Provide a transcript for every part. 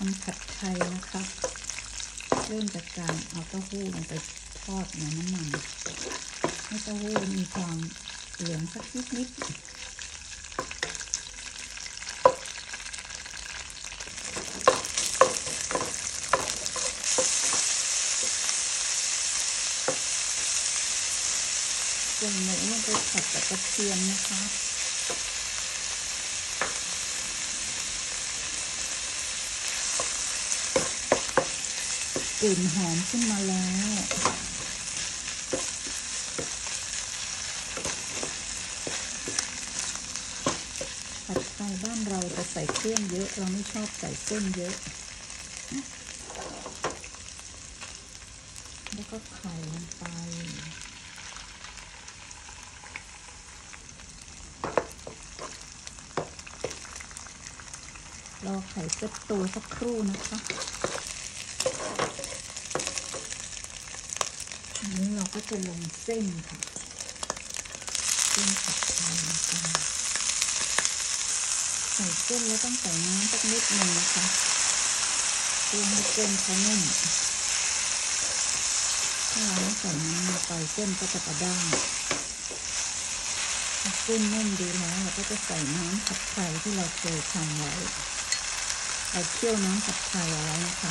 ำผัดไทยนะคะเริ่มจากการเอาเต้าหู้ลงไปทอดในน้ำมันให้เต้าหู้มีความเหลืองสักนิดส่วนหมูลงไปผัดกับกระเทียมนะคะกลิ่นหอมขึ้นมาแล้วผัดไทยบ้านเราจะใส่เครื่องเยอะเราไม่ชอบใส่เส้นเยอะแล้วก็ไข่ลงไปรอไข่เซ็ตตัวสักครู่นะคะอันนี้เราก็จะลงเส้นค่ะเส้นผัดไทยนะคะใส่เส้นแล้วต้องใส่น้ำสักนิดหนึ่งนะคะเพื่อให้เส้นเขานุ่มถ้าเราไม่ใส่น้ำลงไปเส้นก็จะกระด้างถ้าเส้นนุ่มดีแล้วเราก็จะใส่น้ำผัดไทยที่เราเคยทำไว้เราเคี่ยวน้ำผัดไทยเอาไว้นะคะ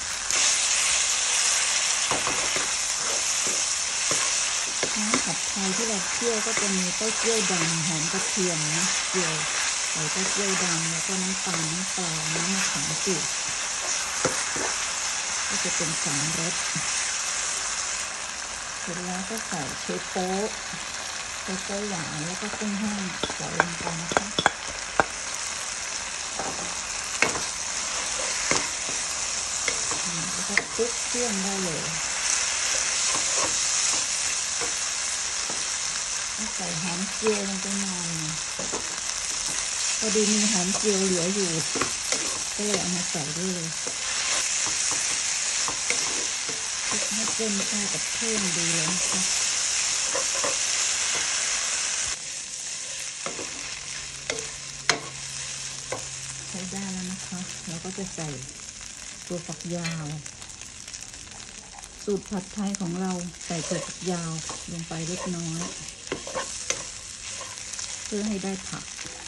น้ำผัดไทยที่เราเคี่ยวก็จะมีเต้าเจี้ยวดำหอมกระเทียมนะเจียวใส่เต้าเจี้ยวดำแล้วก็น้ำตาลน้ำปลาน้ำมะขามเปียกก็จะเป็น3 รสเสร็จแล้วก็ใส่เชฟโป๊หวานแล้วก็กุ้งแห้งใส่ลงไปนะคะแล้วก็คลุกเครื่องได้เลยใส่หอมเจียวลงไปหน่อยพอดีมีหอมเจียวเหลืออยู่ก็เลยเอามาใส่ด้วยเลยคลุกให้เส้นเข้ากับเครื่องดีเลยนะคะใช้ได้แล้วนะคะเราก็จะใส่ตัวฝักยาวสูตรผัดไทยของเราใส่ตัวฝักยาวลงไปเล็กน้อยเพื่อให้ได้ผัก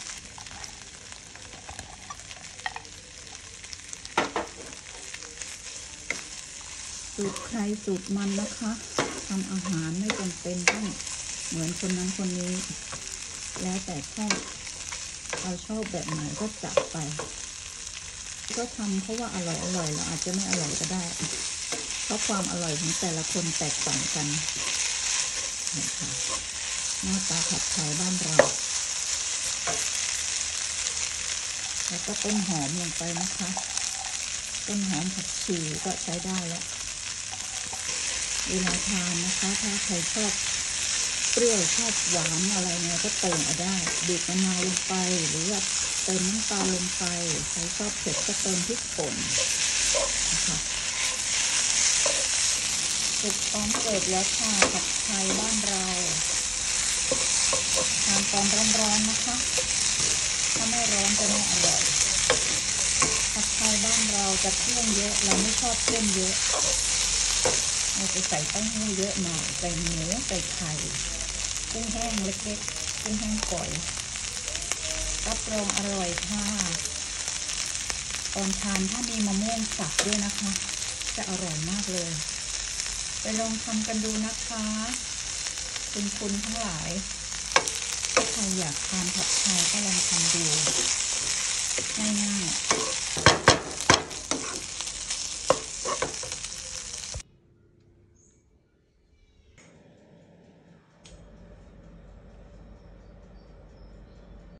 สูตรใครสูตรมันนะคะทำอาหารไม่จำเป็นต้องเหมือนคนนั้นคนนี้แล้วแต่ชอบเราชอบแบบไหนก็จัดไปก็ทำเพราะว่าอร่อยเราอาจจะไม่อร่อยก็ได้เพราะความอร่อยของแต่ละคนแตกต่างกันนะคะหน้าตาผัดไทยบ้านเราแล้วก็ต้นหอมลงไปนะคะต้นหอมผักชีก็ใช้ได้แล้วเวลาทานนะคะถ้าใครชอบเปรี้ยวชอบหวานอะไรเนี่ยก็เติมเอาได้บีบมะนาวลงไปหรือว่าเติมน้ำตาลลงไปใครชอบเผ็ดก็เติมพริกป่นนะคะสุกพร้อมเสิร์ฟแล้วค่ะผัดไทยบ้านเราทานตอนร้อนๆนะคะถ้าไม่ร้อนจะไม่อร่อยผัดไทยบ้านเราจะเครื่องเยอะเราไม่ชอบเส้นเยอะเราจะใส่เต้าหู้เยอะหน่อยใส่หมูใส่ไข่กุ้งแห้งเล็กๆกุ้งแห้งก่อยรับรองอร่อยค่ะตอนทานถ้ามีมะม่วงสับด้วยนะคะจะอร่อยมากเลยไปลองทำกันดูนะคะคุณทั้งหลายถ้าใครอยากทานผัดไทยก็ลองทำดูง่ายๆ